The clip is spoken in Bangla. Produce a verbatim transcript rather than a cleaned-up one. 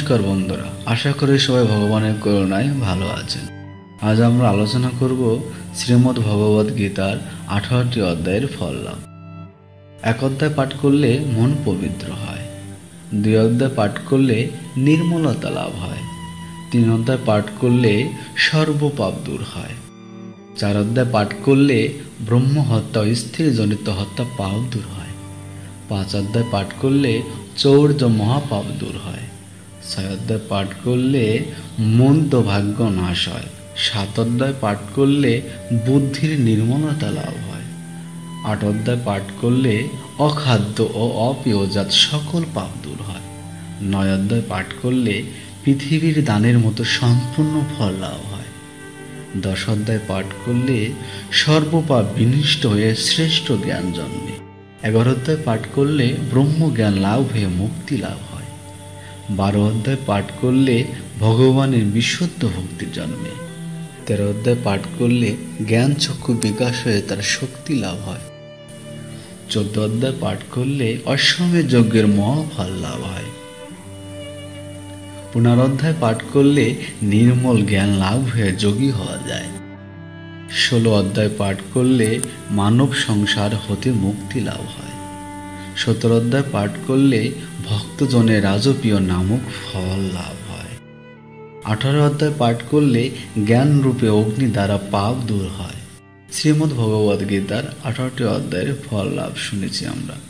নমস্কার বন্ধুরা, আশা করি সবাই ভগবানের করুণায় ভালো আছেন। আজ আমরা আলোচনা করব শ্রীমদ্ ভগবদ্ গীতার আঠারোটি অধ্যায়ের ফল লাভ। এক অধ্যায় পাঠ করলে মন পবিত্র হয়, দুই অধ্যায় পাঠ করলে নির্মলতা লাভ হয়, তিন অধ্যায় পাঠ করলে সর্বপাপ দূর হয়, চার অধ্যায় পাঠ করলে ব্রহ্ম হত্যা ও স্ত্রীজনিত হত্যা পাপ দূর হয়, পাঁচ অধ্যায় পাঠ করলে চৌর্য মহাপাপ দূর হয়, ছয় অধ্যায় পাঠ করলে মন্দ ভাগ্য নাশ হয়, সাত অধ্যায় পাঠ করলে বুদ্ধির নির্মলতা লাভ হয়, আট অধ্যায় পাঠ করলে অখাদ্য ও অপেয়জাত সকল পাপ দূর হয়, নয় অধ্যায় পাঠ করলে পৃথিবীর দানের মতো সম্পূর্ণ ফল লাভ হয়, দশ অধ্যায় পাঠ করলে সর্বপাপ বিনষ্ট হয়ে শ্রেষ্ঠ জ্ঞান জন্মে, এগারো অধ্যায় পাঠ করলে ব্রহ্মজ্ঞান লাভ হয়ে মুক্তি লাভ হয়, বারো অধ্যায় পাঠ করলে ভগবানের বিশুদ্ধ ভক্তি জন্মে, তেরো অধ্যায় পাঠ করলে জ্ঞান চক্ষু বিকাশ হয়ে তার শক্তি লাভ হয়, চোদ্দ অধ্যায় পাঠ করলে অশ্বমেধ যজ্ঞের মহাফল লাভ হয়, পনেরো অধ্যায় পাঠ করলে নির্মল জ্ঞান লাভ হয়ে যোগী হওয়া যায়, ষোলো অধ্যায় পাঠ করলে মানব সংসার হতে মুক্তি লাভ হয়, সতেরো অধ্যায় পাঠ করলে ভক্তজনের রাজপ্রিয় নামক ফল লাভ হয়, আঠারো অধ্যায় পাঠ করলে জ্ঞান রূপে অগ্নি দ্বারা পাপ দূর হয়। শ্রীমদ্ ভগবদ্ গীতার আঠারোটি অধ্যায়ের ফল লাভ শুনেছি আমরা।